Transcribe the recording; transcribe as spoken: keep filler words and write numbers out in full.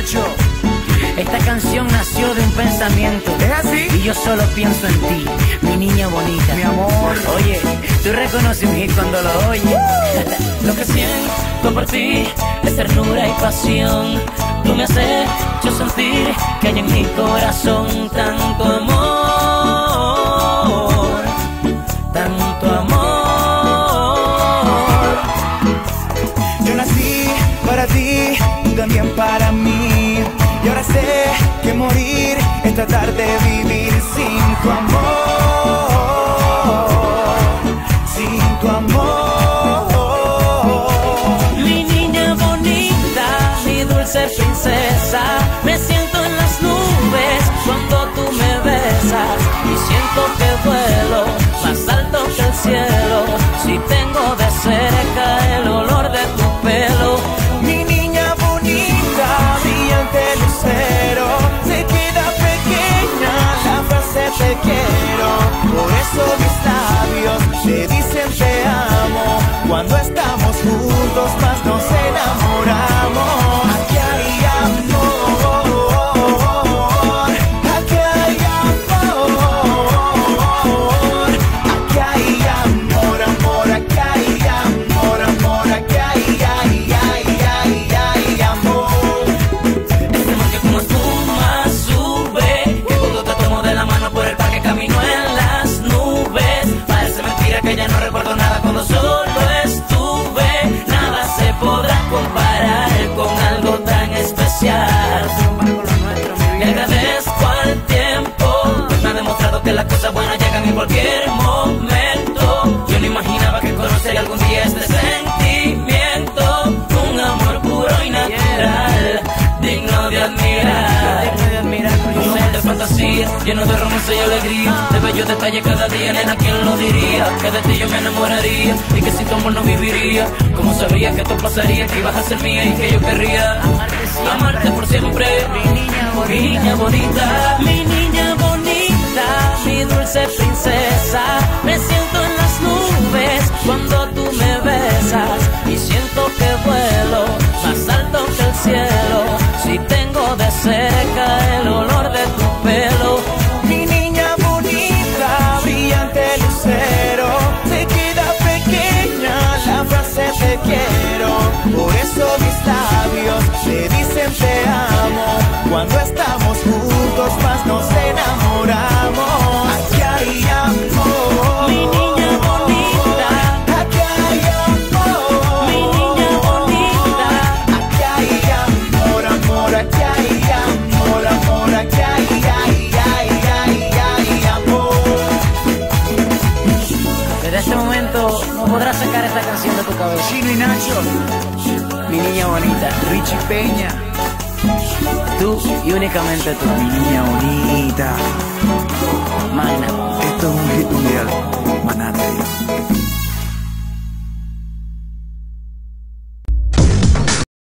Nacho. Esta canción nació de un pensamiento. ¿Es así? Y yo solo pienso en ti, mi niña bonita. Mi amor. Oye, tú reconoces un hit cuando lo oyes. Lo que siento por ti es ternura y pasión. Tú me has hecho sentir que hay en mi corazón tanto amor, tanto amor. Yo nací para ti, tú también para mí. Y ahora sé que morir es tratar de vivir sin tu amor, sin tu amor. Mi niña bonita, mi dulce princesa, me siento en las nubes cuando tú me besas y siento que vuelo más alto que el cielo si tengo de cerca el olor de tu pelo. Mi niña bonita, brillante lucero, se queda pequeña la frase te quiero. Por eso mis labios te dicen te amo. Cuando estamos juntos más nos enamoramos. Aquí hay amor, aquí hay amor, aquí hay amor, amor, aquí hay amor, amor, aquí hay, ay, ay, ay, ay, amor. Este amor que como espuma sube, que cuando te tomo de la mano por el parque camino en las nubes. Parece mentira que ya no recuerdo nada cuando solo estuve. Nada se podrá comparar con algo tan especial. Le agradezco al tiempo, pues me ha demostrado que las cosas buenas llegan en cualquier momento. Yo no imaginaba que conocería algún día este sentimiento, un amor puro y natural, digno de admirar. Un mundo de fantasía, lleno de romance y alegría, de bellos detalles cada día, nena, ¿quién lo diría? Que de ti yo me enamoraría y que sin tu amor no viviría. ¿Cómo sabría que esto pasaría, que ibas a ser mía y que yo querría amarte por siempre? Mi niña bonita, mi niña bonita, mi niña bonita, mi dulce princesa. Me siento en las nubes cuando tú me besas y siento que vuelo más alto que el cielo si tengo de cerca el olor de tu pelo. Mi niña bonita, brillante lucero, se queda pequeña la frase te quiero. Por eso mis labios te dicen te amo. Cuando estamos juntos más nos enamoramos. Aquí hay amor, Mi niña bonita, aquí hay amor, mi niña bonita. aquí hay amor, amor, aquí hay amor, amor, aquí hay, ay, ay, ay, ay, amor. desde este momento no podrás sacar esta canción de tu cabeza. Chino y Nacho, Mi niña bonita, Richie Peña, tú y únicamente tú. mi niña bonita. Magna. Esto es un hit mundial, Manate.